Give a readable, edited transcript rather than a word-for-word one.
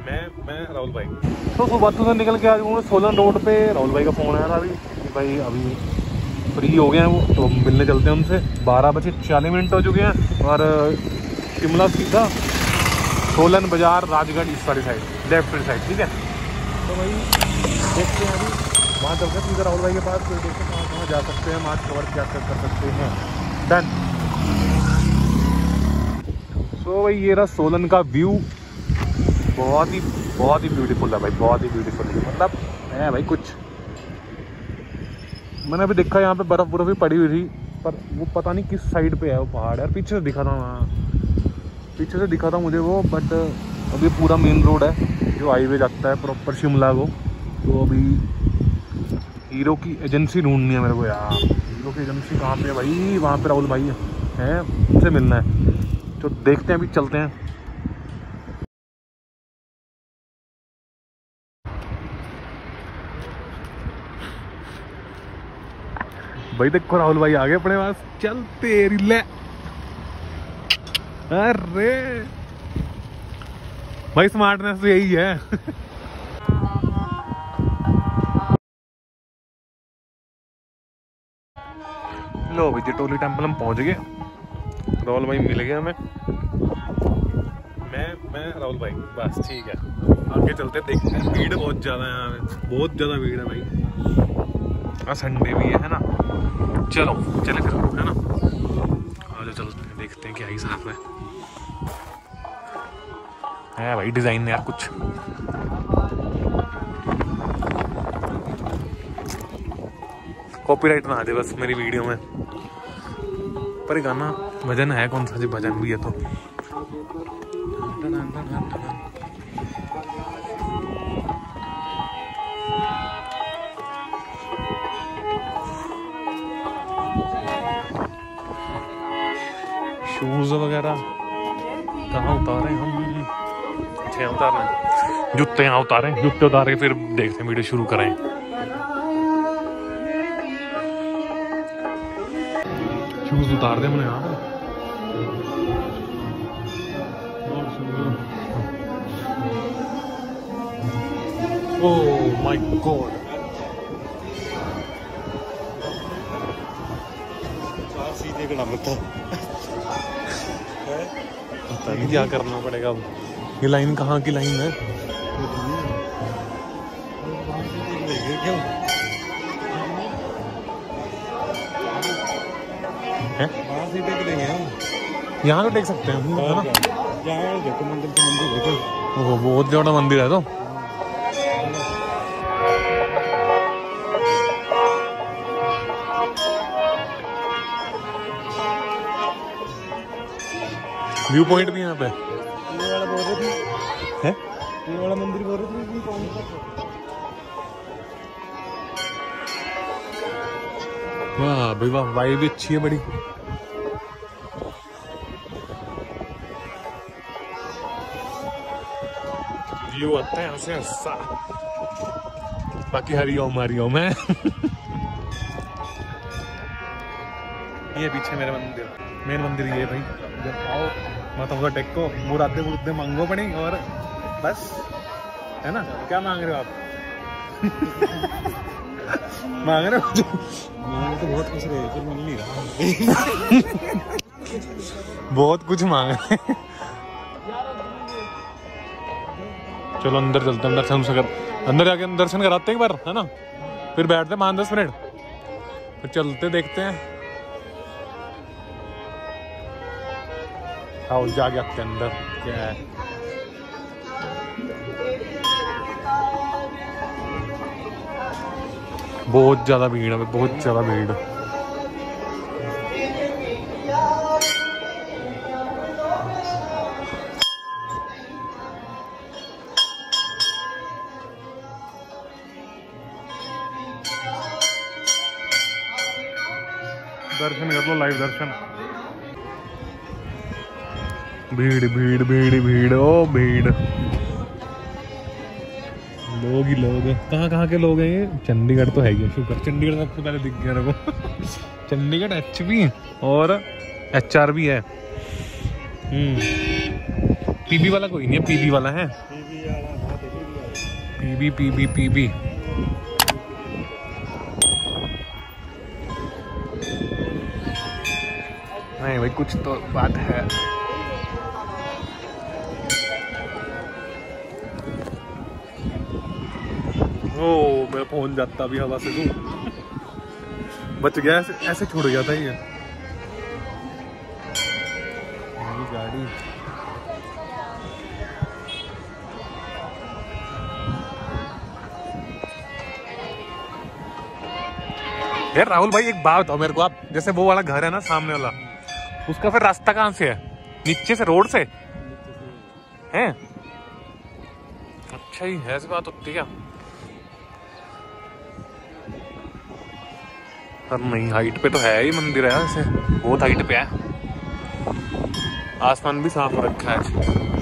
मैं राहुल भाई तो सुबह से निकल के आ गया सोलन रोड पे। राहुल भाई का फ़ोन आया था भाई अभी फ्री हो गए हैं वो, तो मिलने चलते हैं उनसे। 12:40 हो चुके हैं और शिमला सीधा सोलन बाज़ार राजगढ़ इस वाली साइड लेफ्ट साइड, ठीक है। तो भाई देखते हैं अभी वहाँ चलते हैं सीधा राहुल भाई के पास, फिर देखते हैं कहाँ जा सकते हैं, वहाँ कवर क्या कर सकते हैं। डन। सो भाई ये रहा सोलन का व्यू, बहुत ही ब्यूटीफुल है भाई, बहुत ही ब्यूटीफुल। मतलब है भाई कुछ, मैंने अभी देखा यहाँ पे बर्फ़ भी पड़ी हुई थी, पर वो पता नहीं किस साइड पे है वो पहाड़ यार। पीछे से दिखा था वहाँ, पीछे से दिखा था मुझे वो, बट अभी पूरा मेन रोड है जो हाईवे जाता है प्रॉपर शिमला को। तो अभी हीरो की एजेंसी ढूंढनी है मेरे को यार। हीरो की एजेंसी कहाँ पे है भाई? वहाँ पे राहुल भाई हैं, उनसे मिलना है। तो देखते हैं, अभी चलते हैं। भाई देखो राहुल भाई आ गए अपने पास, चल तेरी ले। अरे भाई स्मार्टनेस तो यही है। लो भाई जटोली टेम्पल हम पहुंच गए, राहुल भाई मिल गए हमें। मैं राहुल भाई बस ठीक है। आगे चलते देखते हैं, भीड़ बहुत ज़्यादा है यहाँ, बहुत ज़्यादा भीड़ है भाई। हाँ संडे भी है ना, चलो चले फिर है ना। आज चलते हैं देखते हैं क्या हिसाब है भाई। डिज़ाइन यार कुछ कॉपीराइट ना आ जाए बस मेरी वीडियो में। पर गाना भजन है, कौन सा जी भजन भी है तो। शूज वगैरह कहाँ उतारे हम? अच्छा उतार रहे हैं जूते, यहाँ उतारे जूते उतार के फिर देखते हैं, वीडियो शुरू करें। शूज उतार दे मैंने यहाँ। ओह माय गॉड, सीधे खड़ा पता नहीं क्या करना पड़ेगा अब। ये लाइन कहाँ की लाइन है? यहाँ तो टेक सकते हैं हम, है ना? देखो मंदिर तो मंदिर देखो, ओह बहुत ज्यादा मंदिर है। तो व्यू पॉइंट भी यहाँ पे ये वाला बोल रही थी, है ये वाला मंदिर बोल रही थी कौन सा? वाह भाई वाह, वाइब भी अच्छी है बड़ी। व्यू आता है यहाँ से ऐसा। बाकी हरिओम हरिओम है। ये पीछे मेरा मंदिर, मेन मंदिर ये भाई। जब आओ माता का टेक को मुरादे मांगो पड़ी और बस, है ना? क्या मांग रहे हो आप? मांग रहे हो? मांग तो बहुत कुछ रहे, पर मिल नहीं रहा। बहुत कुछ मांग रहे। चलो अंदर चलते हैं, दर्शन से कर अंदर जाके दर्शन कराते हैं एक बार, है ना? फिर बैठते 5-10 मिनट, फिर चलते देखते हैं। आओ जाके आपके अंदर क्या है। बहुत ज्यादा भीड़ है, बहुत ज्यादा भीड़। दर्शन कर लो, लाइव दर्शन। भीड़ भीड़ भीड़ भीड़ ओ भीड़, लोग ही लोग। कहाँ के लोग हैं ये? चंडीगढ़ तो है ही, शुक्र चंडीगढ़ सबसे पहले दिख गया मेरे को। चंडीगढ़ HP और HR भी है। पीबी वाला कोई नहीं है, पीबी वाला है। PB PB PB. नहीं भाई कुछ तो बात है। ओ मेरा फोन जाता भी हवा से तू बच गया, ऐसे छूट गया था ये गाड़ी। यार राहुल भाई एक बात बताओ मेरे को, आप जैसे वो वाला घर है ना सामने वाला, उसका फिर रास्ता कहाँ से है? नीचे से, रोड से है? अच्छा ही है, ऐसी बात होती है क्या? पर नहीं, हाइट पे तो है ही मंदिर है, वैसे बहुत हाइट पे है। आसमान भी साफ रखा है।